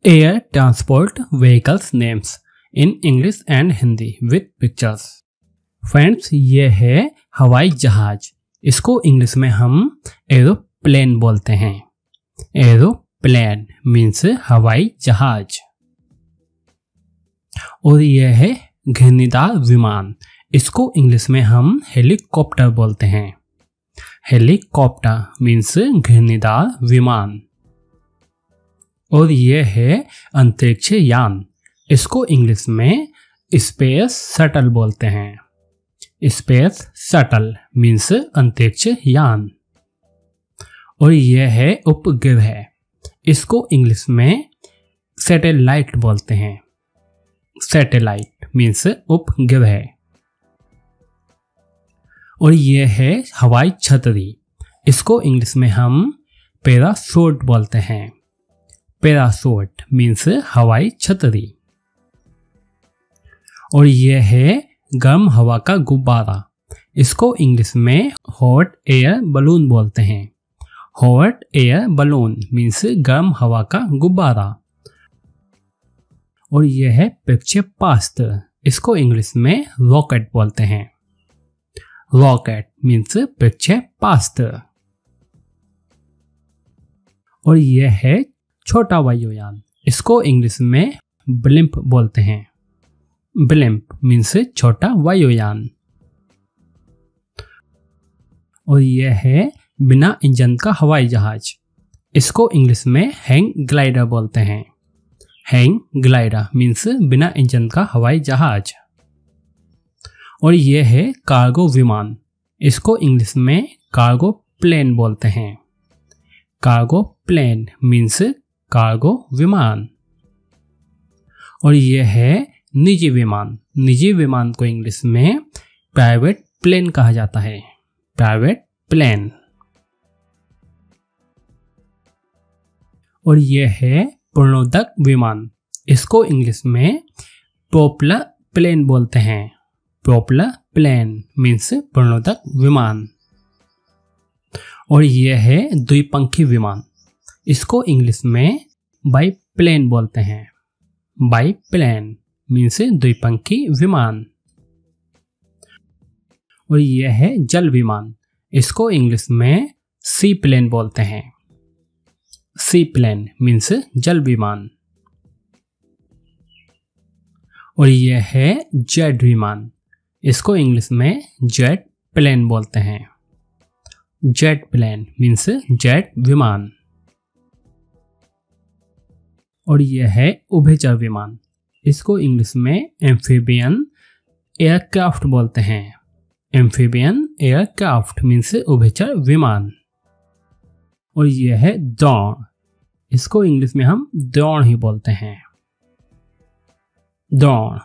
Air transport vehicles names in English and Hindi with pictures. Friends, ये है हवाई जहाज। इसको इंग्लिश में हम एरोप्लेन बोलते हैं। एरोप्लेन मीन्स हवाई जहाज। और यह है घिरनीदार विमान। इसको इंग्लिश में हम हेलीकॉप्टर बोलते हैं। हेलीकॉप्टर मीन्स घिरनीदार विमान। और यह है अंतरिक्ष यान। इसको इंग्लिश में स्पेस शटल बोलते हैं। स्पेस शटल मीन्स अंतरिक्ष यान। और यह है उपग्रह। इसको इंग्लिश में सैटेलाइट बोलते हैं। सैटेलाइट मीन्स उपग्रह। और यह है हवाई छतरी। इसको इंग्लिश में हम पैराशूट बोलते हैं। पैराशूट मीन्स हवाई छतरी। और यह है गर्म हवा का गुब्बारा। इसको इंग्लिश में हॉट एयर बलून बोलते हैं। हॉट एयर बलून मीन्स गर्म हवा का गुब्बारा। और यह है प्रक्षेपास्त्र। इसको इंग्लिश में रॉकेट बोलते हैं। रॉकेट मीन्स प्रक्षेपास्त्र। और यह है छोटा वायुयान। इसको इंग्लिश में ब्लिम्प बोलते हैं। ब्लिम्प मीन्स छोटा वायुयान। और यह है बिना इंजन का हवाई जहाज। इसको इंग्लिश में हैंग ग्लाइडर बोलते हैं। हैंग ग्लाइडर मीन्स बिना इंजन का हवाई जहाज। और यह है कार्गो विमान। इसको इंग्लिश में कार्गो प्लेन बोलते हैं। कार्गो प्लेन मीन्स कार्गो विमान। और यह है निजी विमान। निजी विमान को इंग्लिश में प्राइवेट प्लेन कहा जाता है। Private plane. और यह है पूर्णोदक विमान। इसको इंग्लिश में प्रोपेलर प्लेन बोलते हैं। प्रोपेलर प्लेन मीन्स पूर्णोदक विमान। और यह है द्विपंखी विमान। इसको इंग्लिश में बाईप्लेन बोलते हैं। बाईप्लेन मीन्स द्विपंखी विमान। और यह है जल विमान। इसको इंग्लिश में सी प्लेन बोलते हैं। सी प्लेन मीन्स जल विमान। और यह है जेट विमान। इसको इंग्लिश में जेट प्लेन बोलते हैं। जेट प्लेन मीन्स जेट विमान। और यह है उभयचर विमान। इसको इंग्लिश में एम्फीबियन एयरक्राफ्ट बोलते हैं। एम्फीबियन एयरक्राफ्ट मीन्स उभयचर विमान। और यह है ड्रोन। इसको इंग्लिश में हम ड्रोन ही बोलते हैं। ड्रोन।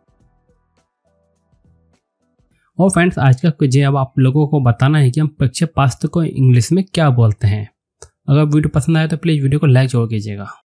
और फ्रेंड्स, आज का कुछ अब आप लोगों को बताना है कि हम प्रक्षेपास्त्र को इंग्लिश में क्या बोलते हैं। अगर वीडियो पसंद आए तो प्लीज़ वीडियो को लाइक जरूर कीजिएगा।